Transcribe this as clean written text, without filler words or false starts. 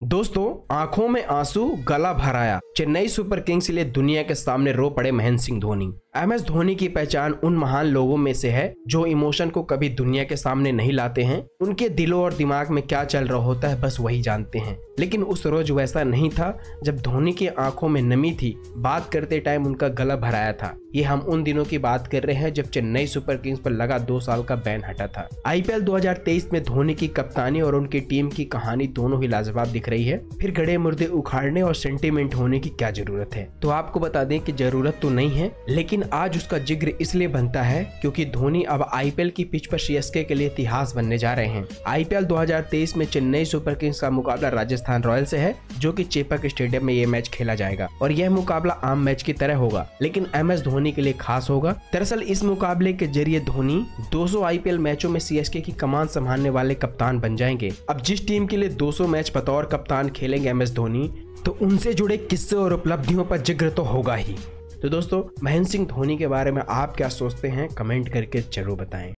दोस्तों, आंखों में आंसू, गला भर आया। चेन्नई सुपर किंग्स के लिए दुनिया के सामने रो पड़े महेंद्र सिंह धोनी। MS धोनी की पहचान उन महान लोगों में से है जो इमोशन को कभी दुनिया के सामने नहीं लाते हैं। उनके दिलों और दिमाग में क्या चल रहा होता है बस वही जानते हैं। लेकिन उस रोज वैसा नहीं था जब धोनी की आंखों में नमी थी। बात करते टाइम उनका गला भराया था। ये हम उन दिनों की बात कर रहे हैं जब चेन्नई सुपर किंग्स पर लगा 2 साल का बैन हटा था। IPL 2023 में धोनी की कप्तानी और उनकी टीम की कहानी दोनों ही लाजवाब दिख रही है। फिर गड़े मुर्दे उखाड़ने और सेंटीमेंट होने की क्या जरूरत है। तो आपको बता दें कि जरूरत तो नहीं है, लेकिन आज उसका जिक्र इसलिए बनता है क्योंकि धोनी अब IPL की पिच पर CSK के लिए इतिहास बनने जा रहे हैं। IPL 2023 में चेन्नई सुपर किंग्स का मुकाबला राजस्थान रॉयल्स से है, जो कि चेपक स्टेडियम में ये मैच खेला जाएगा और यह मुकाबला आम मैच की तरह होगा, लेकिन MS धोनी के लिए खास होगा। दरअसल इस मुकाबले के जरिए धोनी 200 IPL मैचों में CSK की कमान संभालने वाले कप्तान बन जाएंगे। अब जिस टीम के लिए 200 मैच बतौर कप्तान खेलेंगे MS धोनी, तो उनसे जुड़े किस्से और उपलब्धियों पर जिक्र तो होगा ही। तो दोस्तों, महेंद्र सिंह धोनी के बारे में आप क्या सोचते हैं, कमेंट करके जरूर बताएं।